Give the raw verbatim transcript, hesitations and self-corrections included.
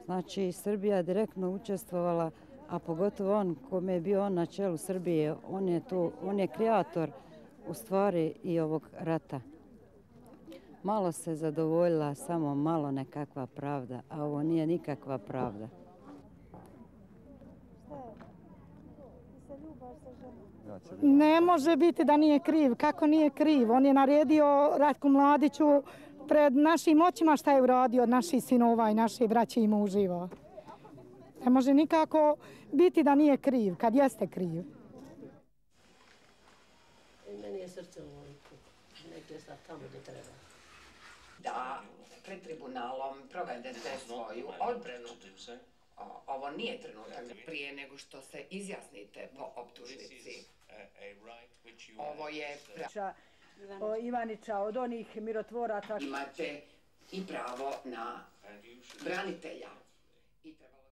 Znači, Srbija je direktno učestvovala, a pogotovo on, kome je bio on na čelu Srbije, on je, tu, on je kreator u stvari i ovog rata. Malo se zadovoljila, samo malo nekakva pravda, a ovo nije nikakva pravda. Ne može biti da nije kriv. Kako nije kriv? On je naredio Ratku Mladiću pred našim očima šta je uradio od naših sinova i naše braće i muživa. Ne može nikako biti da nije kriv, kad jeste kriv. Meni je srce ovoliko. Nek je sad tamo gdje treba. Da pred tribunalom provedete svoju odbranu. Ovo nije trenutak prije nego što se izjasnite po optužnici. Ovo je o Ivanića od onih mirotvoraca. Imate i pravo na branitelja.